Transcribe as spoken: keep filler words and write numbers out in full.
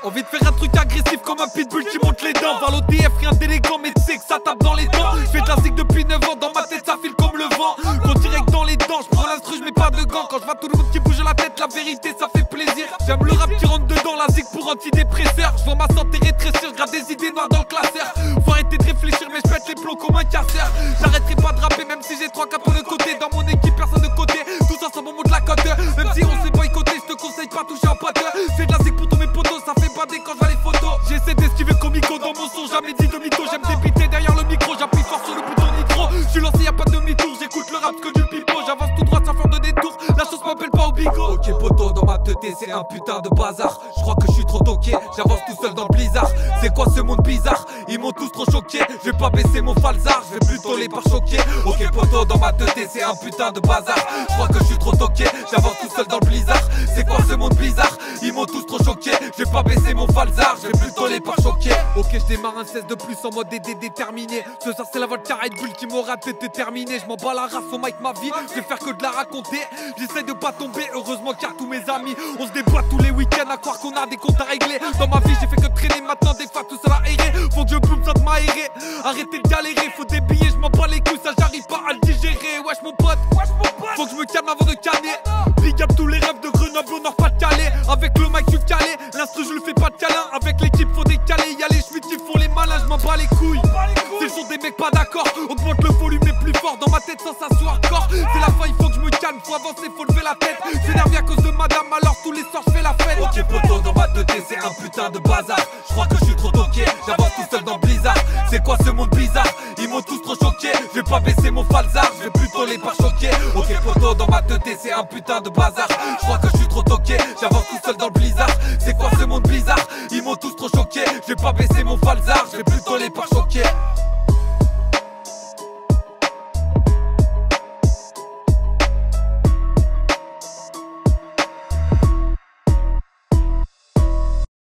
Envie de faire un truc agressif comme un pitbull qui monte les dents. Val au D F, rien d'élégant mais tu sais que ça tape dans les dents. J'fais de la zig depuis neuf ans, dans ma tête ça file comme le vent. Quand direct dans les dents, j'prends l'instru, j'mets pas de gants. Quand j'vois tout le monde qui bouge la tête, la vérité ça fait plaisir. J'aime le rap qui rentre dedans, la zig pour antidépresseur. J'vois ma santé rétrécir, j'gratte des idées noires dans le classeur. Faut arrêter de réfléchir mais j'pète les plombs comme un casseur. J'arrêterai pas de rapper même si j'ai trois quatre de côté. Dans mon équipe personne de côté, tous ensemble on monte la cote. Même si on s'est boycotté, j'te conseille pas toucher en pote. Fais de la zig pour tous mes potos, ça fait bader quand j'vois les photos. J'essaie d'esquiver comico dans mon son, jamais dit de mytho. J'aime débiter derrière le micro, j'appuie fort sur le bouton nitro. J'suis lancé, y'a pas de demi-tour, j'écoute le rap que du pipeau. J'avance tout droit sans faire de détour, la chose m'appelle pas au bigot. Ok poto, dans ma tête c'est un putain de bazar. J'crois que j'suis trop toqué, j'avance tout seul dans le blizzard. C'est quoi ce monde bizarre, ils m'ont tous trop choqué. J'vais pas baisser mon falzar, j'vais plutôt les par choquer. Ok poto, dans ma tête c'est un putain de bazar. J'crois que j'suis trop toqué, j'avance tout seul dans le blizzard. C'est quoi ce monde bizarre, ils m'ont tous trop choqué. J'vais pas baisser mon falzar, j'vais plutôt les par choquer. Ok j'démarre un seize de plus en mode D D déterminé. Ce soir c'est la vodka Red Bull qui m'aura déterminé. J'm'en bats la race au mic ma vie, j'vais faire que de la raconter. J'essaie de pas tomber, heureusement qu'il y a tous mes amis. On se déboîte tous les week-ends à croire qu'on a des comptes à régler. Dans ma vie j'ai fait que traîner, maintenant des fois tout ça a erré. Faut que je plus besoin de m'aérer, arrêtez de galérer. Faut des billets, j'm'en bats les couilles, ça j'arrive pas à le digérer. Wesh mon pote, faut que je me calme avant de canner. Big up tous les rêves de Grenoble au nord pas de Calais. Avec le mic je suis calé, l'instru je le fais pas de câlin. Avec l'équipe faut décaler, y'a les schmitts qui font les malins, j'm'en bats les couilles. C'est le jour des mecs pas d'accord, augmente le volume mais plus fort. Dans ma tête sans s'asseoir corps, c'est la fin il faut que je me calme. Faut avancer, faut lever la tête. J'énerve à cause de madame alors tous les soirs je fais la fête. Ok poto, dans ma tête c'est un putain de bazar. J'crois que je suis trop toqué, j'avance tout seul dans le blizzard. C'est quoi ce monde bizarre, ils m'ont tous trop choqué. J'vais pas baisser mon falzar, j'vais plutôt les par choquer. Ok poto, dans ma tête c'est un putain de bazar.